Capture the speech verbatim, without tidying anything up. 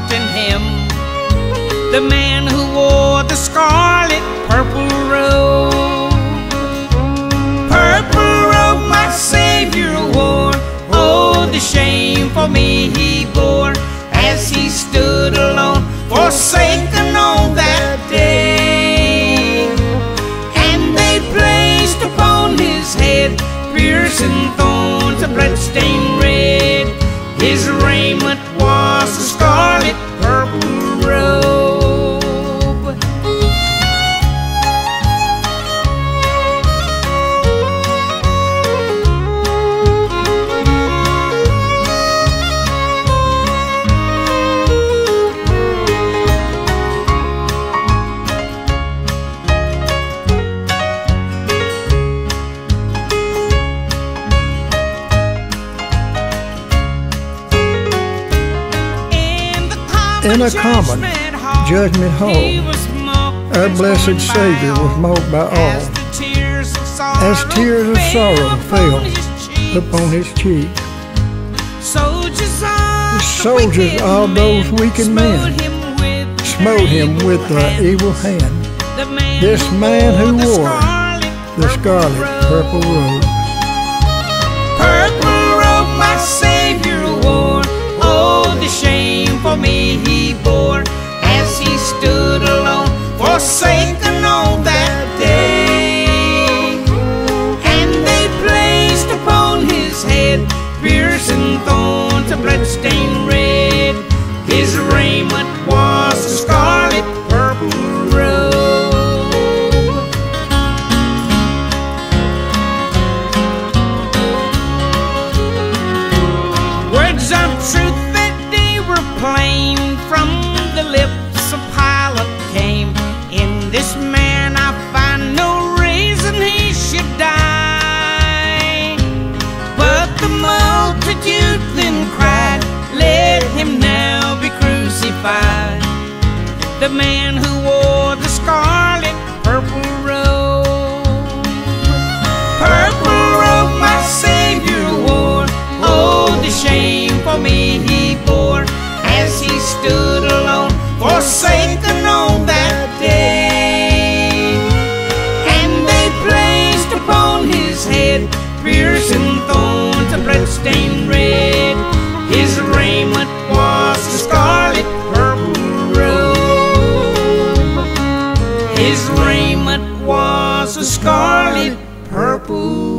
taunting him. The man who wore the scarlet purple robe. Purple robe my Savior wore. Oh, the shame for me he bore, as he stood alone, forsaken on that day. And they placed upon his head piercing thorns, a blood-stained red. His raiment was a scarlet purple robe. In a common judgment hall, our blessed Savior was mocked by all, as tears of sorrow fell upon his cheek. The soldiers, all those weakened men, smote him with the evil hand, this man who wore the scarlet purple robe. Purple robe my Savior wore. Oh, the shame for me he bore, as he stood alone, forsaken on that day. And they placed upon his head piercing thorns, a blood-stained red. His raiment was a scarlet purple robe. Words of truth plain from the lips of Pilate came. In this man I find no reason he should die. But the multitude then cried, let him now be crucified. The man who wore the scarlet purple robe. Purple robe my Savior wore. Oh, the shame for me he bore, as he stood alone, forsaken on that day. And they placed upon his head piercing thorns, a blood-stained red. His raiment was a scarlet purple robe. His raiment was a scarlet purple